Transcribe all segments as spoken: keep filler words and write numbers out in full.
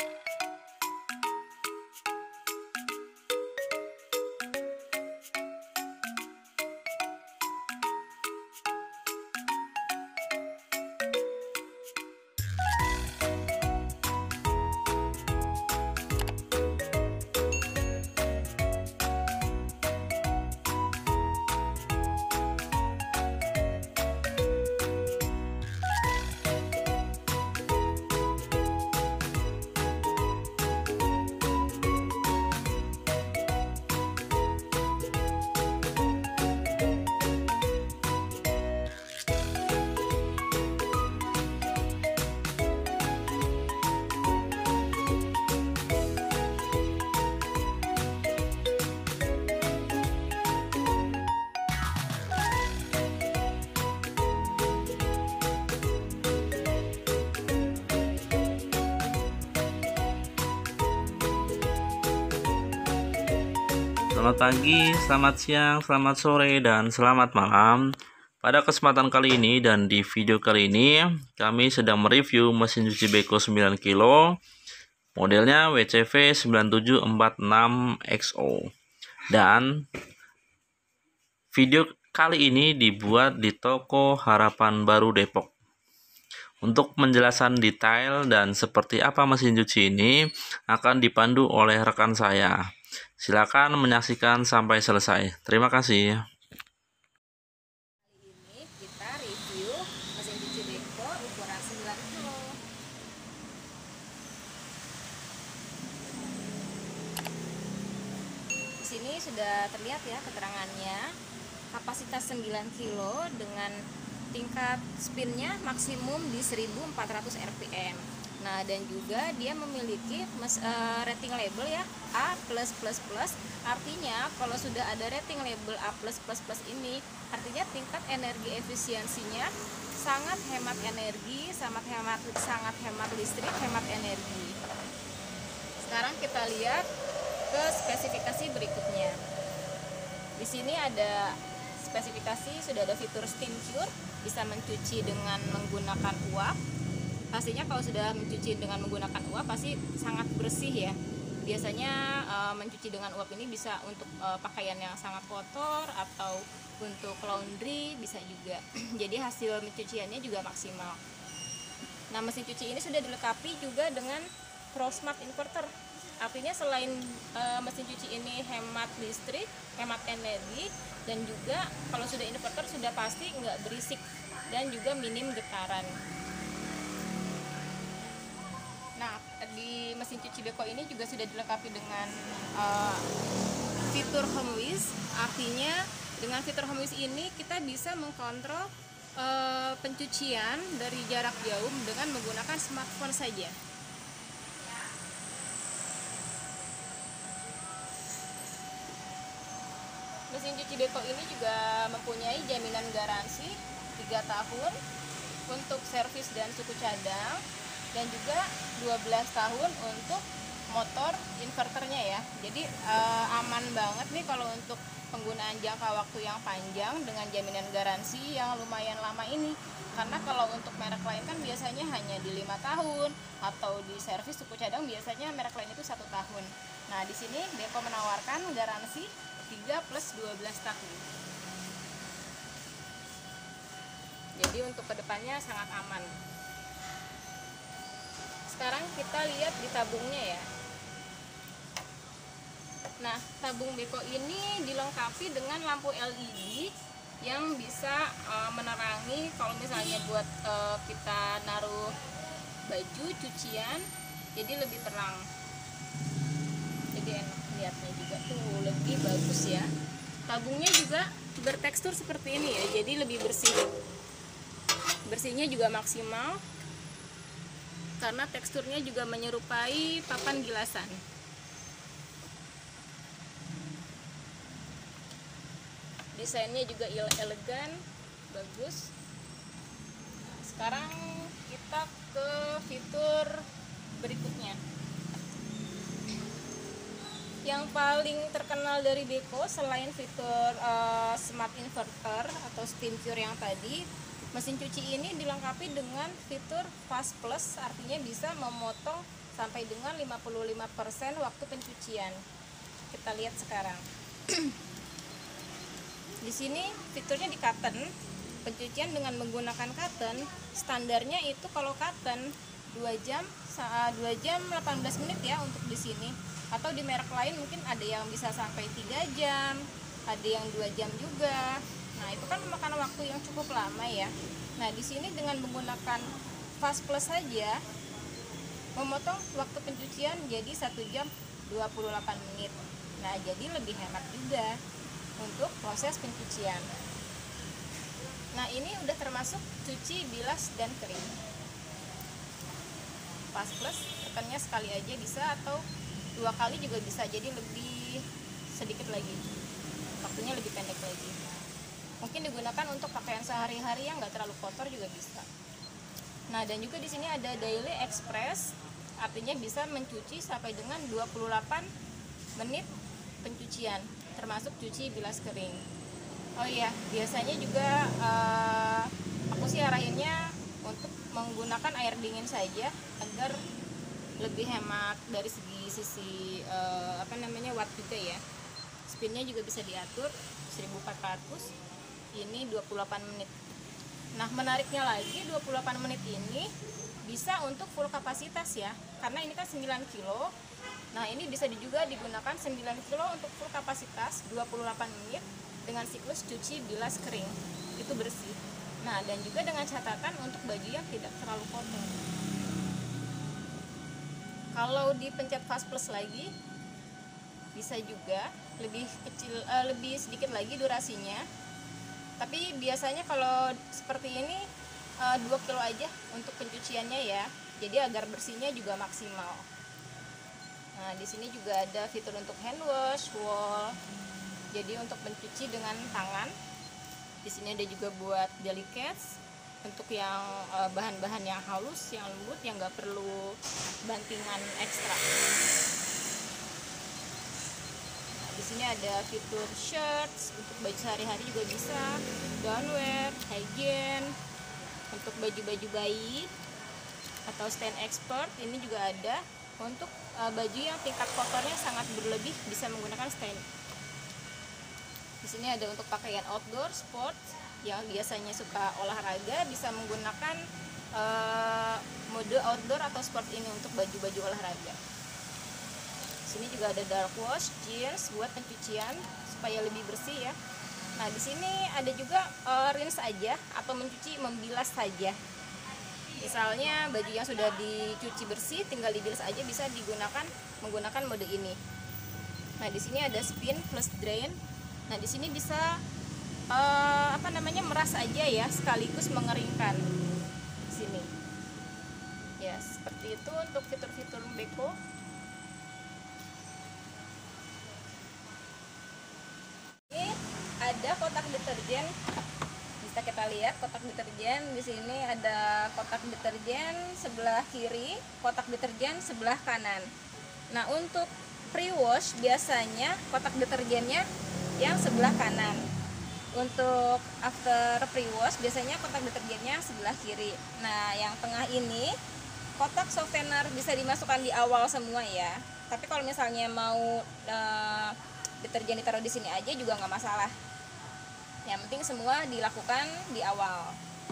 Selamat pagi, selamat siang, selamat sore, dan selamat malam. Pada kesempatan kali ini dan di video kali ini, kami sedang mereview mesin cuci Beko sembilan kilo, modelnya W C V sembilan tujuh empat enam X O. Dan video kali ini dibuat di toko Harapan Baru Depok. Untuk penjelasan detail dan seperti apa mesin cuci ini akan dipandu oleh rekan saya. Silakan menyaksikan sampai selesai. Terima kasih. Kali ini kita review mesin cuci Beko ukuran sembilan kilo. Di sini sudah terlihat ya keterangannya. Kapasitas sembilan kilo dengan tingkat spinnya maksimum di seribu empat ratus R P M. Nah, dan juga dia memiliki mes, uh, rating label ya A plus plus plus. Artinya kalau sudah ada rating label A plus plus plus ini, artinya tingkat energi efisiensinya sangat hemat energi, sangat hemat sangat hemat listrik, hemat energi. Sekarang kita lihat ke spesifikasi berikutnya. Di sini ada spesifikasi, sudah ada fitur steam cure, bisa mencuci dengan menggunakan uap. Pastinya kalau sudah mencuci dengan menggunakan uap pasti sangat bersih ya. Biasanya e, mencuci dengan uap ini bisa untuk e, pakaian yang sangat kotor atau untuk laundry bisa juga. Jadi hasil pencuciannya juga maksimal. Nah, mesin cuci ini sudah dilengkapi juga dengan Pro Smart Inverter. Artinya selain e, mesin cuci ini hemat listrik, hemat energi, dan juga kalau sudah inverter sudah pasti nggak berisik dan juga minim getaran. Nah, di mesin cuci Beko ini juga sudah dilengkapi dengan uh, fitur HomeWiz. Artinya dengan fitur HomeWiz ini kita bisa mengkontrol uh, pencucian dari jarak jauh dengan menggunakan smartphone saja. Mesin cuci Beko ini juga mempunyai jaminan garansi tiga tahun untuk servis dan suku cadang, dan juga dua belas tahun untuk motor inverternya ya. Jadi eh, aman banget nih kalau untuk penggunaan jangka waktu yang panjang dengan jaminan garansi yang lumayan lama ini. Karena kalau untuk merek lain kan biasanya hanya di lima tahun, atau di servis suku cadang biasanya merek lain itu satu tahun. Nah, di sini Beko menawarkan garansi tiga plus dua belas tahun. Jadi untuk kedepannya sangat aman. Sekarang kita lihat di tabungnya ya. Nah, tabung Beko ini dilengkapi dengan lampu L E D yang bisa uh, menerangi kalau misalnya buat uh, kita naruh baju cucian, jadi lebih terang. Jadi enak lihatnya juga tuh, lebih bagus ya. Tabungnya juga bertekstur seperti ini ya, jadi lebih bersih. Bersihnya juga maksimal, karena teksturnya juga menyerupai papan gilasan. Desainnya juga elegan, bagus. Sekarang kita ke fitur berikutnya. Yang paling terkenal dari Beko selain fitur uh, Smart Inverter atau Steam Cure yang tadi, Mesin cuci ini dilengkapi dengan fitur Fast Plus, artinya bisa memotong sampai dengan lima puluh lima persen waktu pencucian. Kita lihat sekarang. Di sini fiturnya di cotton. Pencucian dengan menggunakan cotton, standarnya itu kalau cotton dua jam dua jam delapan belas menit ya untuk di sini. Atau di merek lain mungkin ada yang bisa sampai tiga jam, ada yang dua jam juga. Nah, itu kan memakan waktu yang cukup lama ya. Nah, di sini dengan menggunakan Fast Plus saja memotong waktu pencucian jadi satu jam dua puluh delapan menit. Nah, jadi lebih hemat juga untuk proses pencucian. Nah, ini udah termasuk cuci, bilas, dan kering. Fast Plus tekannya sekali aja bisa, atau dua kali juga bisa, jadi lebih sedikit lagi, waktunya lebih pendek lagi. Mungkin digunakan untuk pakaian sehari-hari yang nggak terlalu kotor juga bisa. Nah, dan juga di sini ada Daily Express, artinya bisa mencuci sampai dengan dua puluh delapan menit pencucian, termasuk cuci, bilas, kering. Oh iya, biasanya juga uh, aku sih arahinnya untuk menggunakan air dingin saja agar lebih hemat dari segi sisi uh, apa namanya watt juga ya. Spinnya juga bisa diatur seribu empat ratus, ini dua puluh delapan menit. Nah, menariknya lagi, dua puluh delapan menit ini bisa untuk full kapasitas ya, karena ini kan sembilan kilo. Nah, ini bisa juga digunakan sembilan kilo untuk full kapasitas dua puluh delapan menit dengan siklus cuci, bilas, kering, itu bersih. Nah, dan juga dengan catatan untuk baju yang tidak terlalu kotor. Kalau dipencet Fast Plus lagi bisa juga lebih kecil, uh, lebih sedikit lagi durasinya. Tapi biasanya kalau seperti ini uh, dua kilo aja untuk pencuciannya ya. Jadi agar bersihnya juga maksimal. Nah, di sini juga ada fitur untuk hand wash, wall. Jadi untuk mencuci dengan tangan. Di sini ada juga buat delicates, untuk yang uh, bahan-bahan yang halus, yang lembut, yang nggak perlu bantingan ekstra. Di sini ada fitur shirts untuk baju sehari-hari juga bisa, downwear, hygiene, untuk baju-baju bayi atau stand expert ini juga ada. Untuk uh, baju yang tingkat kotornya sangat berlebih bisa menggunakan stand. Di sini ada untuk pakaian outdoor, sport yang biasanya suka olahraga bisa menggunakan uh, mode outdoor atau sport ini untuk baju-baju olahraga. Sini juga ada dark wash jeans buat pencucian supaya lebih bersih ya. Nah, di sini ada juga uh, rinse aja atau mencuci, membilas saja. Misalnya baju yang sudah dicuci bersih tinggal dibilas aja, bisa digunakan menggunakan mode ini. Nah, di sini ada spin plus drain. Nah, di sini bisa uh, apa namanya meras aja ya, sekaligus mengeringkan. Di sini. Ya, seperti itu untuk fitur-fitur Beko. Ada kotak deterjen, bisa kita lihat kotak deterjen. Di sini ada kotak deterjen sebelah kiri, kotak deterjen sebelah kanan. Nah, untuk pre-wash biasanya kotak deterjennya yang sebelah kanan. Untuk after pre-wash biasanya kotak deterjennya sebelah kiri. Nah, yang tengah ini kotak softener bisa dimasukkan di awal semua ya. Tapi kalau misalnya mau uh, deterjen ditaruh di sini aja juga nggak masalah. Yang penting semua dilakukan di awal.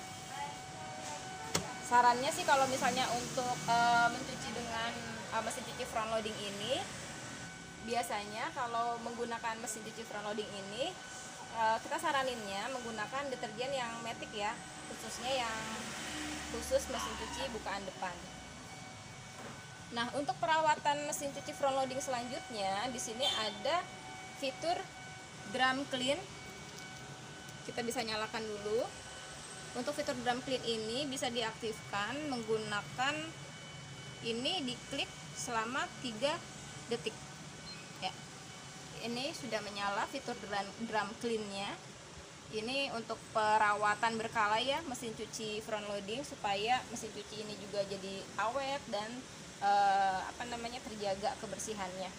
Sarannya sih kalau misalnya untuk uh, mencuci dengan uh, mesin cuci front loading ini, biasanya kalau menggunakan mesin cuci front loading ini uh, kita saraninnya menggunakan deterjen yang matic ya, khususnya yang khusus mesin cuci bukaan depan. Nah, untuk perawatan mesin cuci front loading selanjutnya di sini ada fitur drum clean. Kita bisa nyalakan dulu. Untuk fitur drum clean ini bisa diaktifkan menggunakan ini, diklik selama tiga detik ya. Ini sudah menyala fitur drum, drum clean-nya. Ini untuk perawatan berkala ya mesin cuci front loading, supaya mesin cuci ini juga jadi awet dan eh, apa namanya terjaga kebersihannya.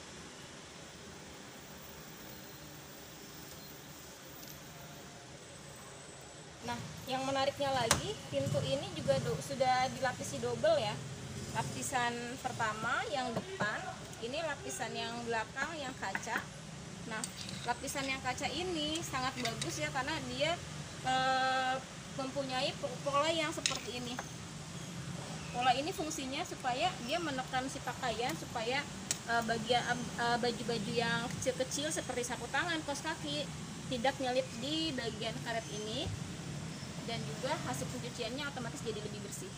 Nah, yang menariknya lagi, pintu ini juga do, sudah dilapisi double ya. Lapisan pertama yang depan, ini lapisan yang belakang yang kaca. Nah, lapisan yang kaca ini sangat bagus ya, karena dia e, mempunyai pola yang seperti ini. Pola ini fungsinya supaya dia menekan si pakaian, supaya e, bagian e, baju-baju yang kecil-kecil seperti sapu tangan, kaos kaki tidak nyelip di bagian karet ini, dan juga hasil pencuciannya otomatis jadi lebih bersih.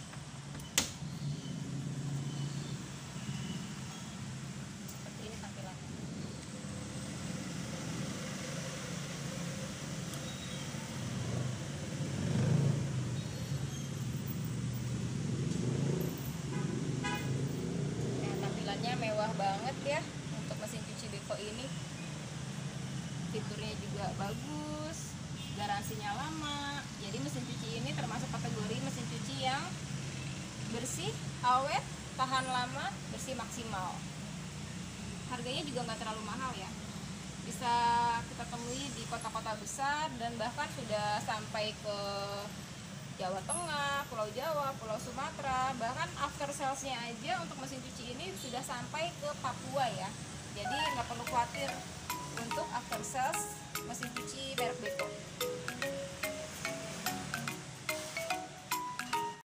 Seperti ini tampilannya. Nah, tampilannya mewah banget ya untuk mesin cuci Beko ini. Fiturnya juga bagus, garansinya lama. Jadi mesin cuci ini termasuk kategori mesin cuci yang bersih, awet, tahan lama, bersih maksimal. Harganya juga nggak terlalu mahal ya, bisa kita temui di kota-kota besar dan bahkan sudah sampai ke Jawa Tengah, Pulau Jawa, Pulau Sumatera. Bahkan after salesnya aja untuk mesin cuci ini sudah sampai ke Papua ya. Jadi nggak perlu khawatir untuk